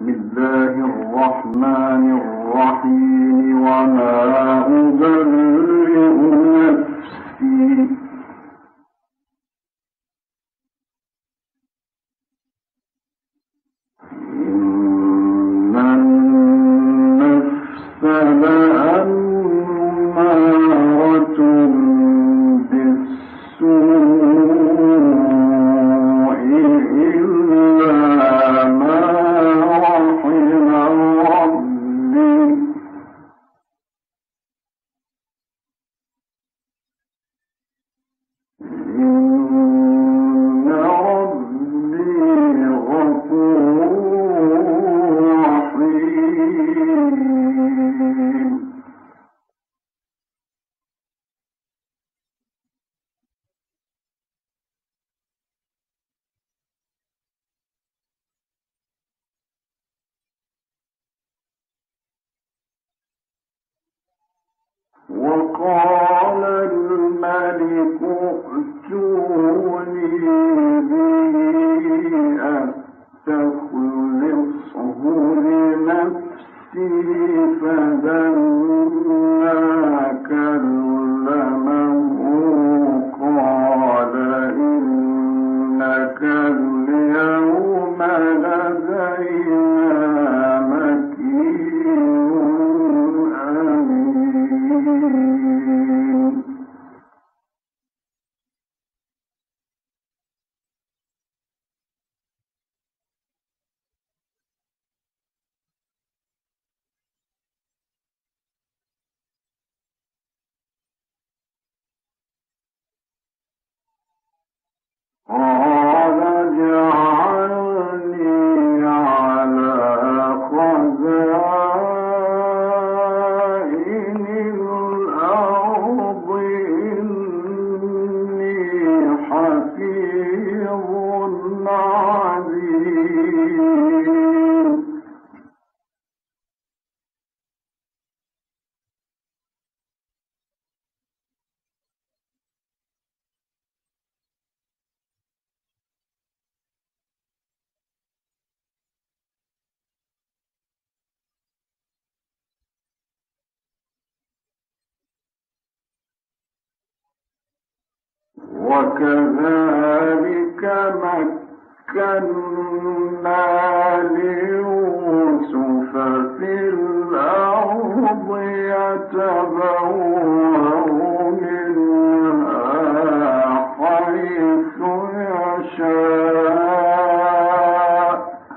الله الرحمن الرحيم وما أبرئ نفسي إن النفس لأمارة بالسوء إلا ما رحم ربي إن ربي غفور رحيم. وقال الملك ائتوني به أستخلصه لنفسي فلما كلمه قال إنك اليوم لدينا مكين أمين. قال اجعلني على خزائن الأرض إني حفيظ عليم. وكذلك مكنا ليوسف في الأرض يتبوأ منها حيث يشاء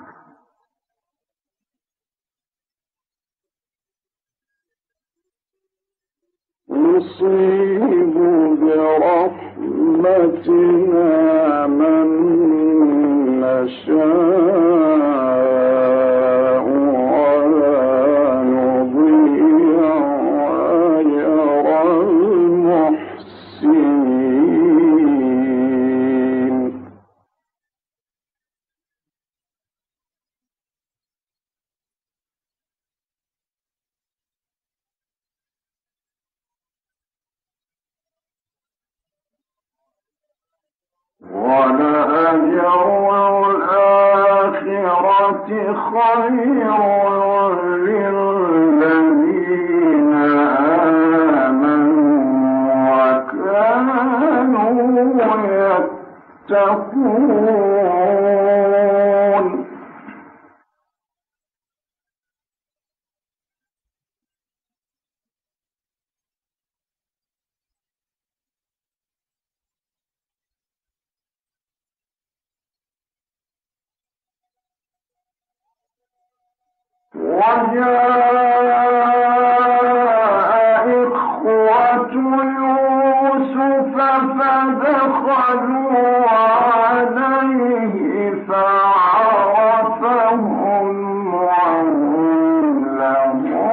نصيب برحمتنا من نشاء ولا نضيع أجر المحسنين. ولأجر الآخرة خير للذين آمنوا وكانوا يتقون. وجاء إخوة يوسف فدخلوا عليه فعرفهم وهم له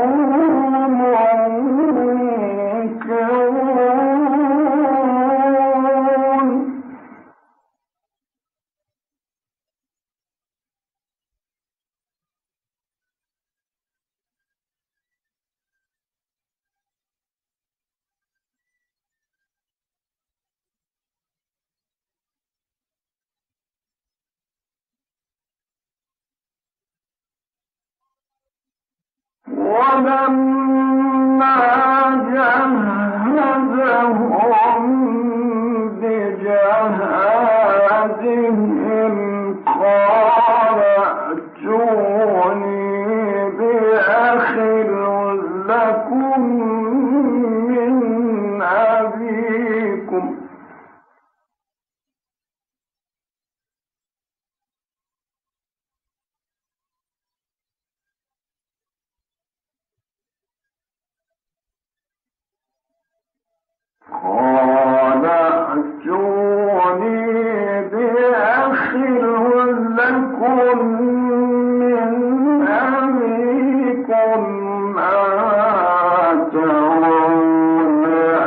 منكرون. ولما جهزهم بجهازهم قال ائتوني بأخ لكم من أبيكم قال ائتوني بأخ لكم من أبيكم أترون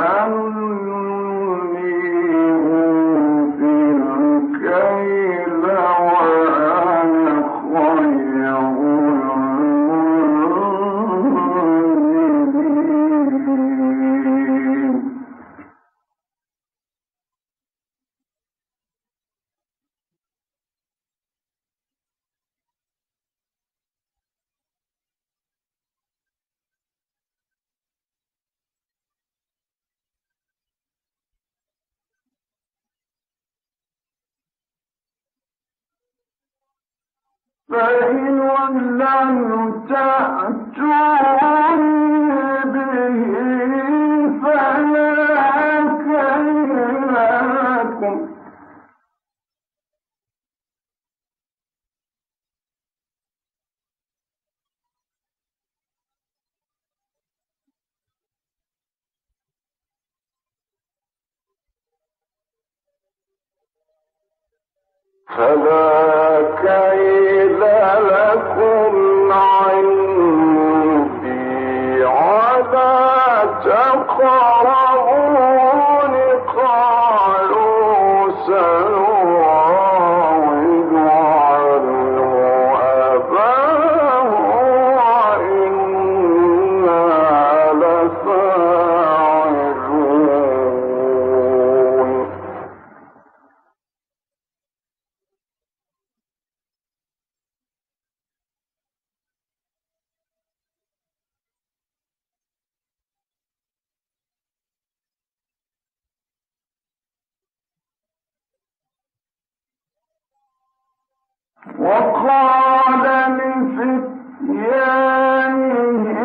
أني أوفي الكيل وأنا خير المنزلين فإن لم تأتوني به فلا كيل لكم عندي ولا تقربون قالوا سنراود عنه أباه وإنا لفاعلون وقال لفتيانه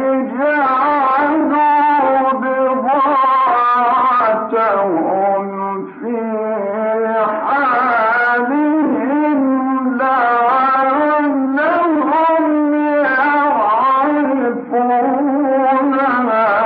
جعلوا بضاعتهم في حالهم لعلهم يعرفونها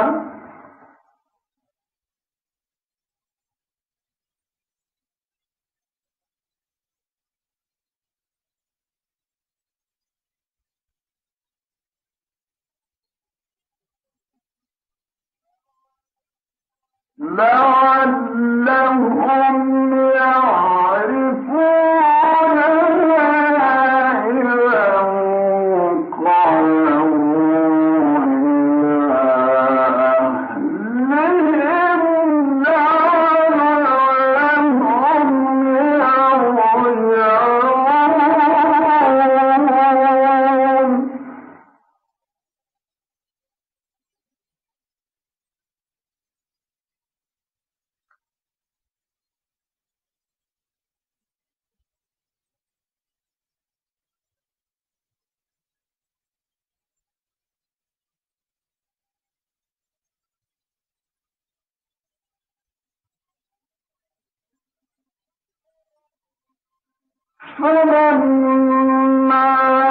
فلما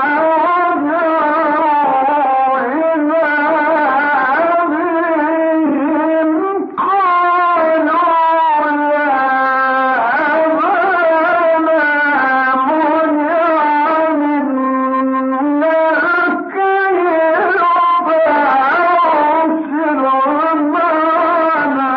رجعوا إلى أبيهم قالوا يا أبانا منع منا الكيل فأرسل معنا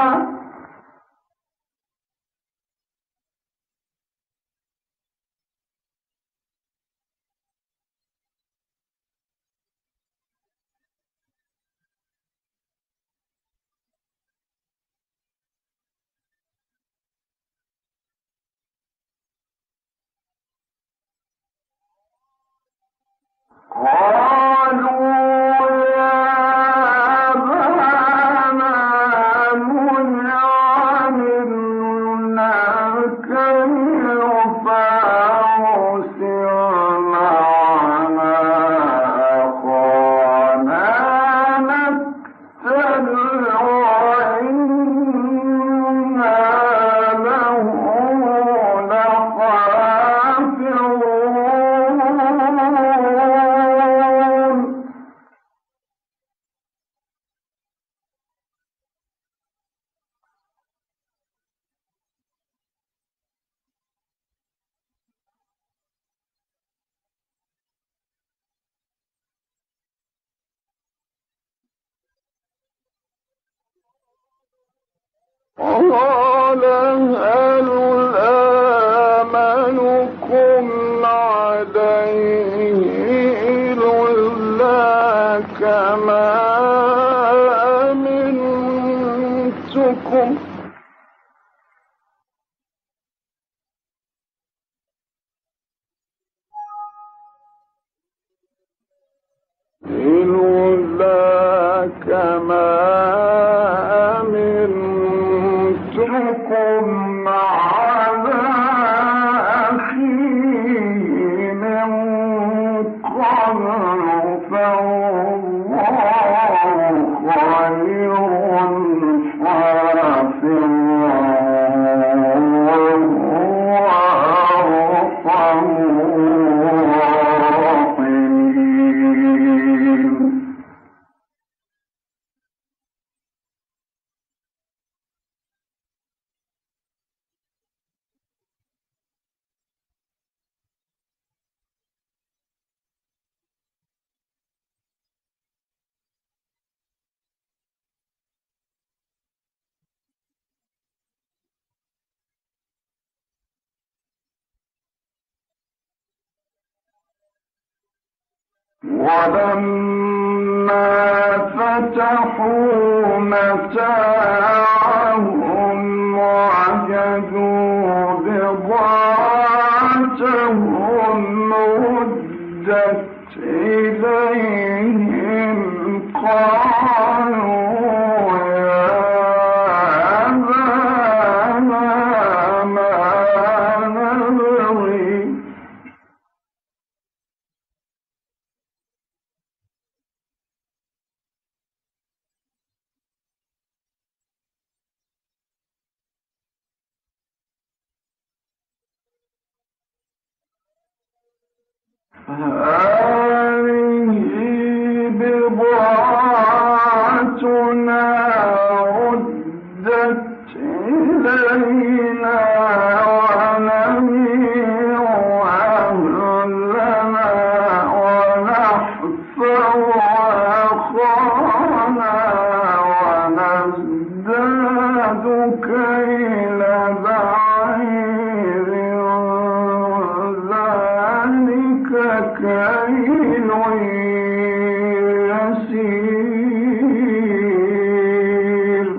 قالوا يا قال هل آمنكم عليه إلا كما أمنتكم إلا كما أمنتكم على أخيه من قبل فالله خير حافظا وهو أرحم الراحمين. ولما فتحوا متاعهم وجدوا بضاعتهم ردت إليهم قالوا يا أبانا ما نبغي هذه بضاعتنا ردت إلينا ونمير أهلنا ونحفظ أخانا ونزداد كيل بعير ذلك كيل يسير.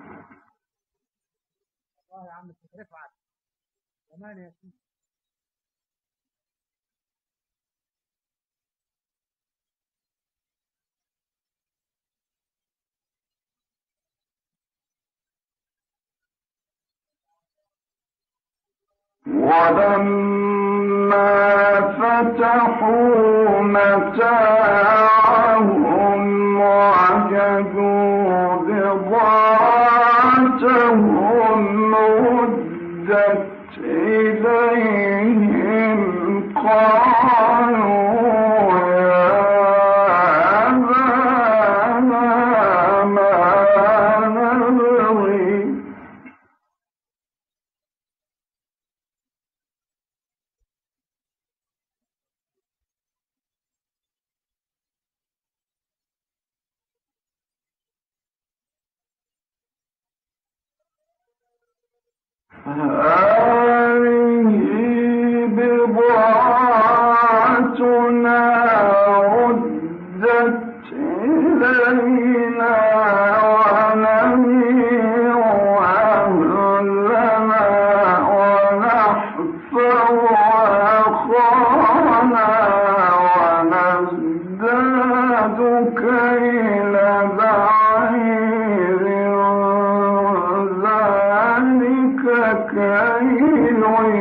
ولما فتحوا متاعهم وجدوا بضاعتهم ردت إليهم قالوا يا أبانا ما نبغي هذه بضاعتنا ردت إلينا ونمير أهلنا ونحفظ أخانا ونزداد كيل بعير ذلك كيل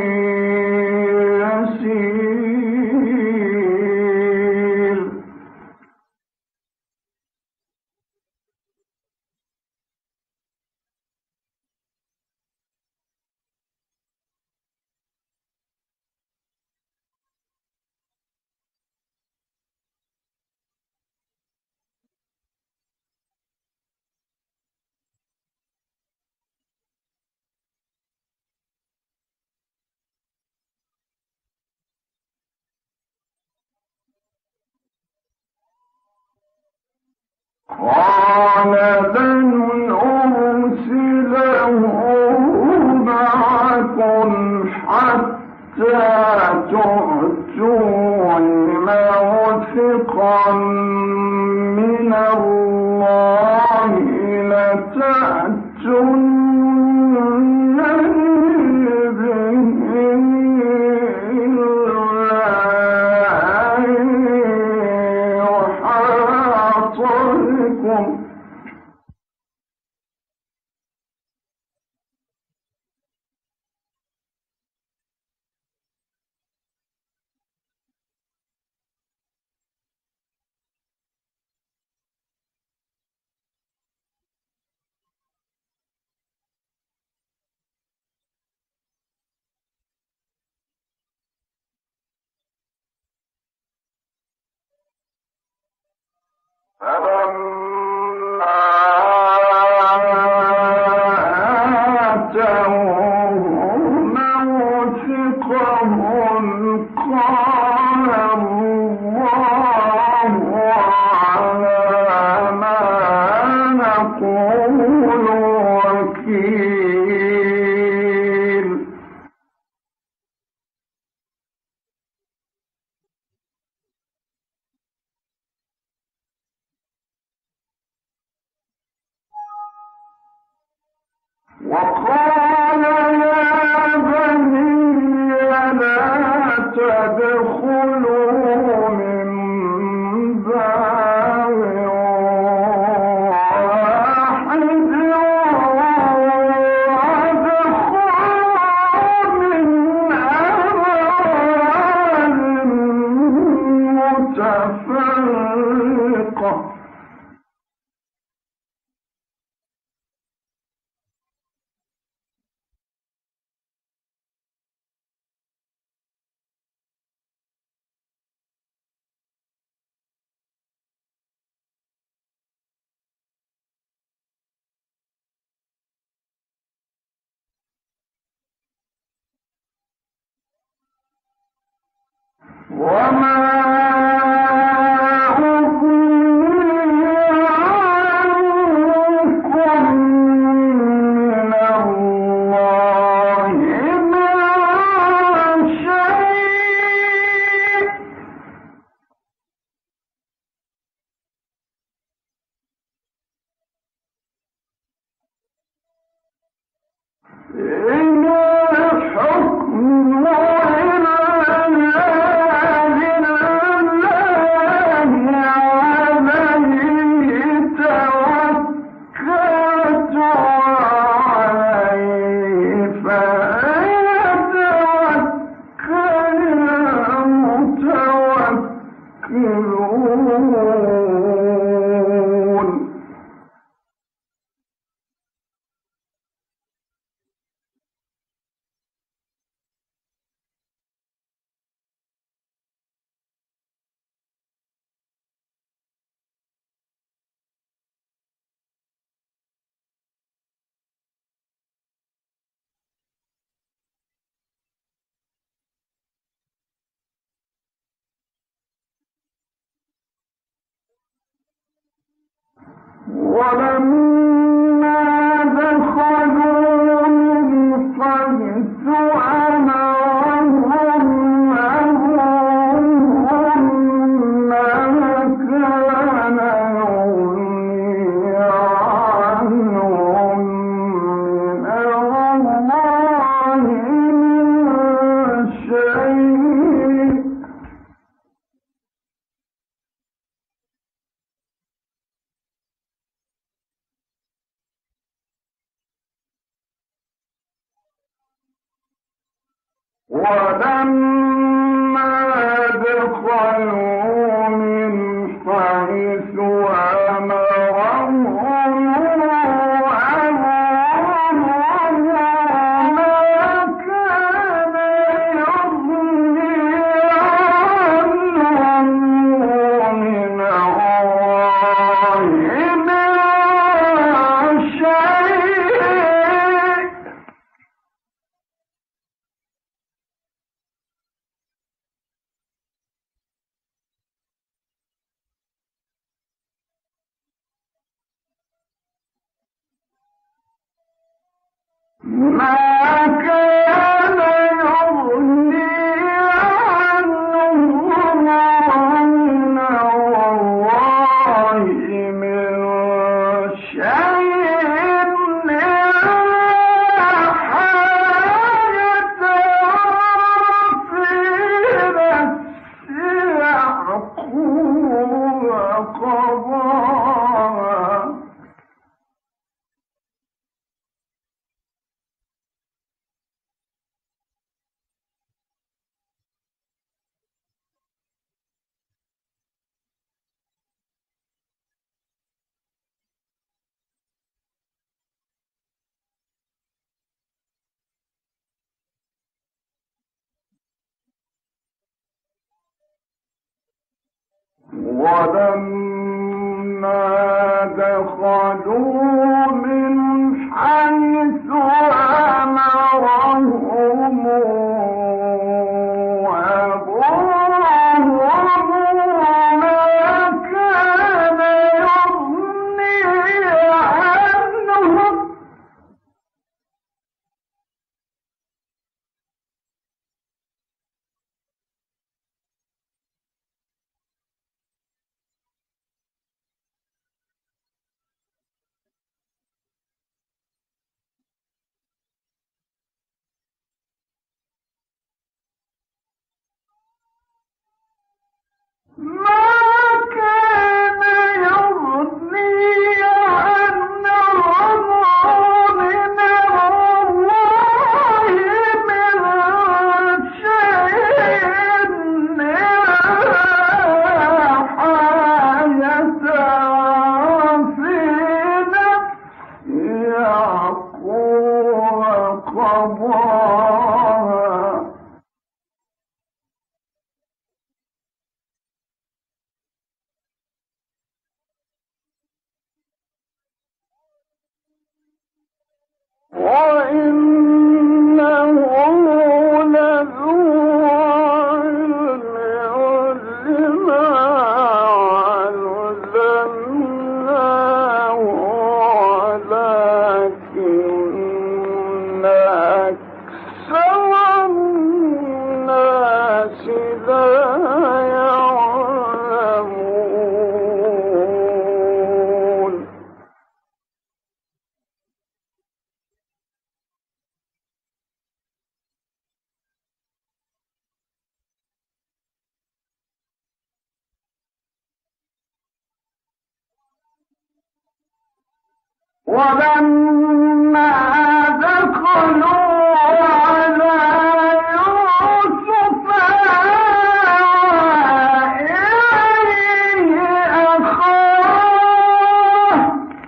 يسير. قال لن أرسله وقال يا بني لا تدخلوا من باب واحد وادخلوا من أبواب متفرقة وما أغني عنكم من الله من شيء إن الحكم ولما دخلوا من حيث أمرهم أبوهم ما كان يغني عنهم من الله من شيء ولما دخلوا من حيث أمرهم أبوهم ما كان يغني عنهم من الله من شيء ما كان يغني عنهم من الله من شيء إلا حاجة في نفس يعقوب قضاها ولما دخلوا من حيث وضاها وإنه لذو علم لما علمناه ولكن أكثر الناس لا يعلمون ولما دخلوا على يوسف إليه أخاه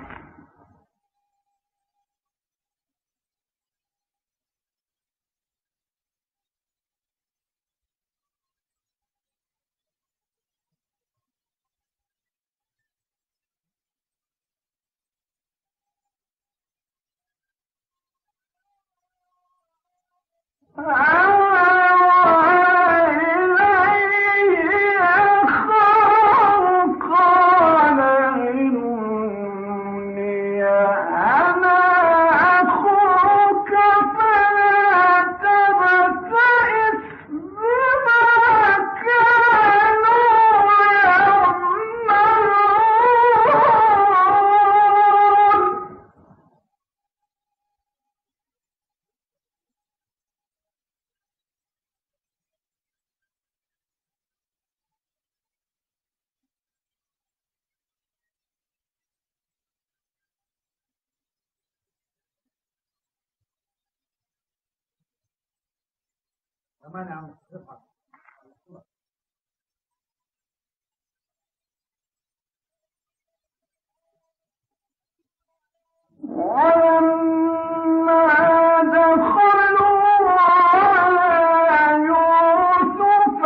ولما دخلوا على يوسف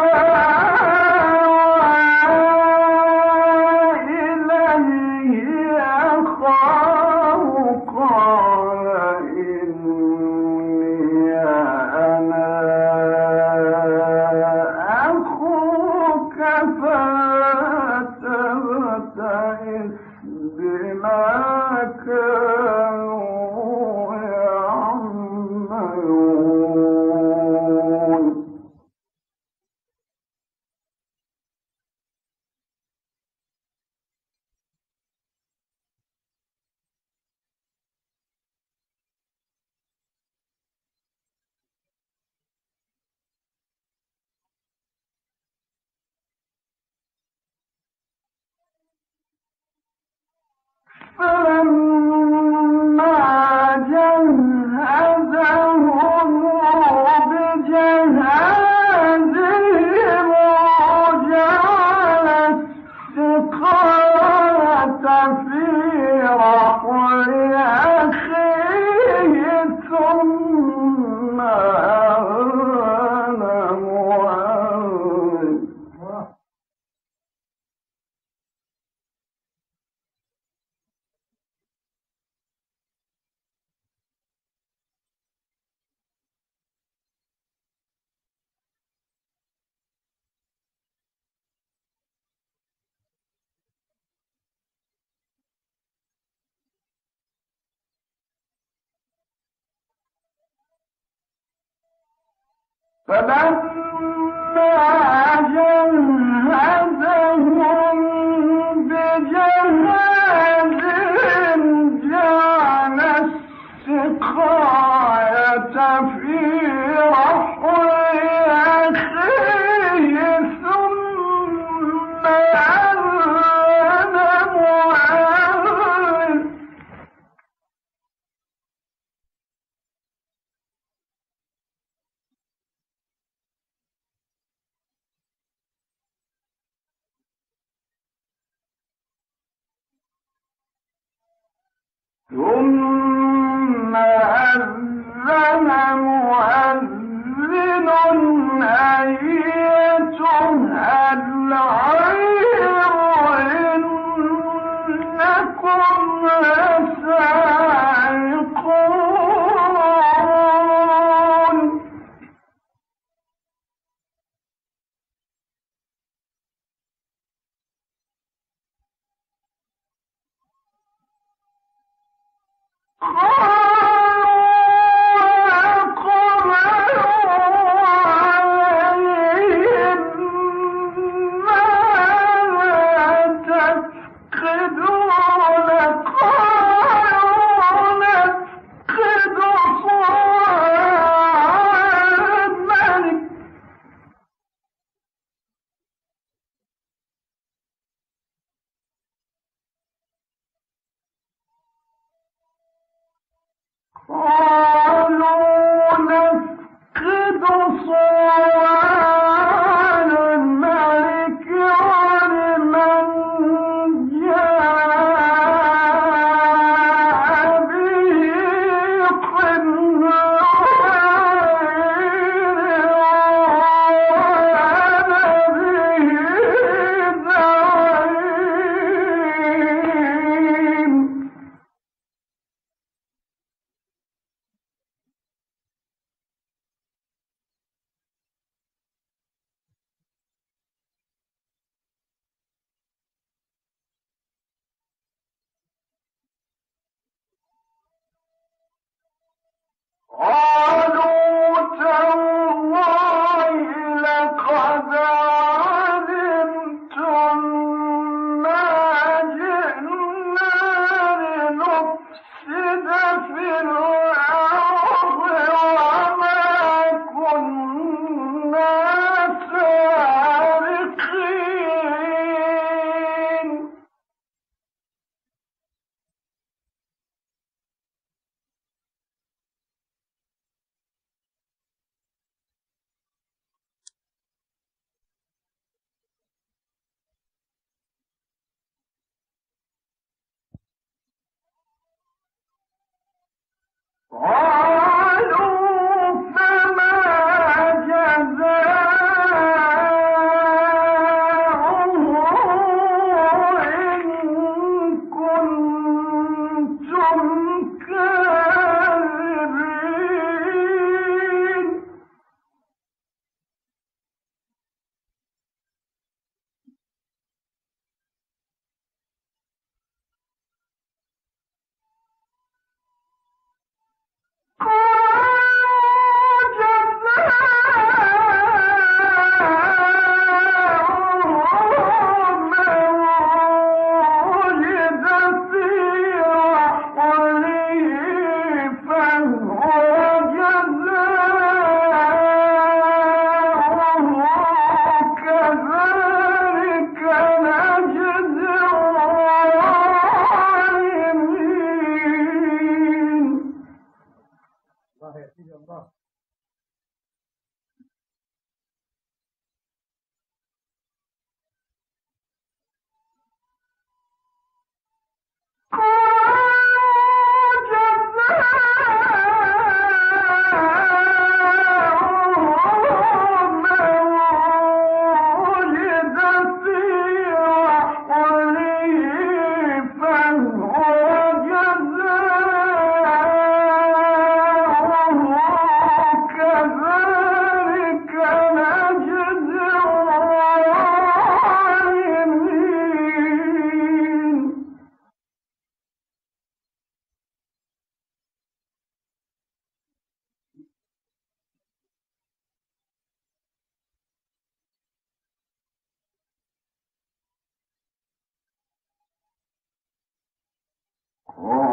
إليه أخاه قال إني أنا أخوك فلا تبتئس بما كانوا يعملون فلما جهزهم بجهازهم جعل السقاية في رحل أخيه ثم أذن مؤذن فلما جهزهم بجهازهم جعل السقاية في رحل أخيه ثم أذن مؤذن ثم أذن Oh.